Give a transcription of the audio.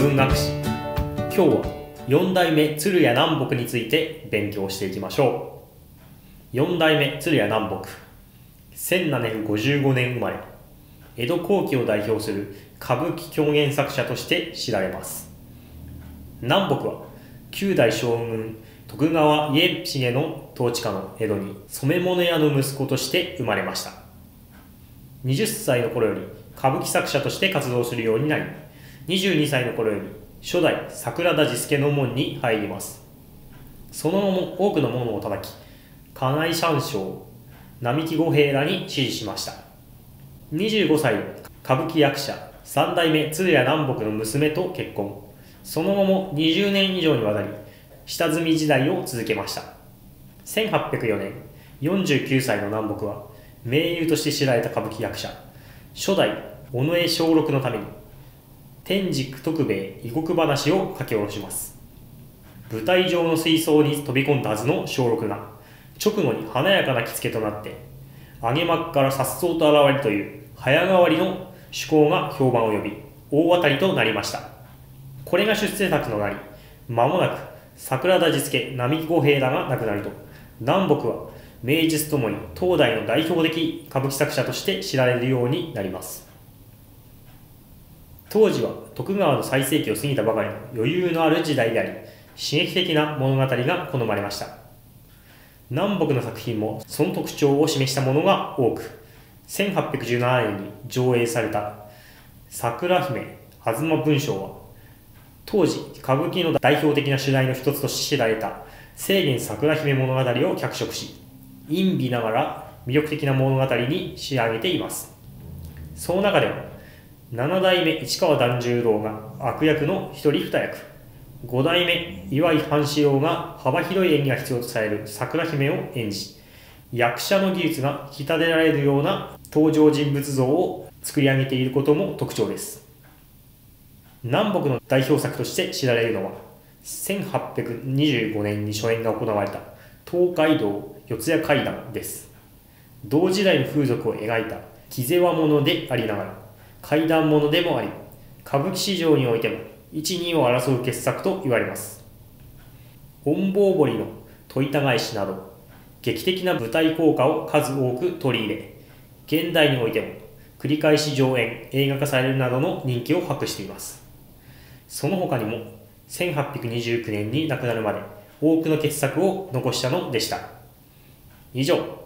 文学史。今日は4代目鶴屋南北について勉強していきましょう。4代目鶴屋南北、1755年生まれ、江戸後期を代表する歌舞伎狂言作者として知られます。南北は9代将軍徳川家重の統治下の江戸に染物屋の息子として生まれました。20歳の頃より歌舞伎作者として活動するようになり、22歳の頃より初代桜田治助の門に入ります。その後も多くの門を叩き、家内三将、並木五平らに支持しました。25歳、歌舞伎役者3代目鶴屋南北の娘と結婚。その後も20年以上にわたり下積み時代を続けました。1804年、49歳の南北は名優として知られた歌舞伎役者、初代尾上松緑のために天竺徳兵衛異国話を書き下ろします。舞台上の水槽に飛び込んだはずの松緑が直後に華やかな着付けとなって揚げ幕から颯爽と現れるという早変わりの趣向が評判を呼び、大当たりとなりました。これが出世作となり、間もなく桜田治助、並木五平らが亡くなると、南北は名実ともに当代の代表的歌舞伎作者として知られるようになります。当時は徳川の最盛期を過ぎたばかりの余裕のある時代であり、刺激的な物語が好まれました。南北の作品もその特徴を示したものが多く、1817年に上映された桜姫吾妻文章は、当時歌舞伎の代表的な主題の一つとして知られた清源桜姫物語を脚色し、陰微ながら魅力的な物語に仕上げています。その中でも7代目市川團十郎が悪役の一人二役、5代目岩井半四郎が幅広い演技が必要とされる桜姫を演じ、役者の技術が引き立てられるような登場人物像を作り上げていることも特徴です。南北の代表作として知られるのは、1825年に初演が行われた東海道四谷怪談です。同時代の風俗を描いた気世話物でありながら怪談物でもあり、歌舞伎史上においても1、2を争う傑作と言われます。隠亡堀の戸板返しなど劇的な舞台効果を数多く取り入れ、現代においても繰り返し上演、映画化されるなどの人気を博しています。その他にも1829年に亡くなるまで多くの傑作を残したのでした。以上、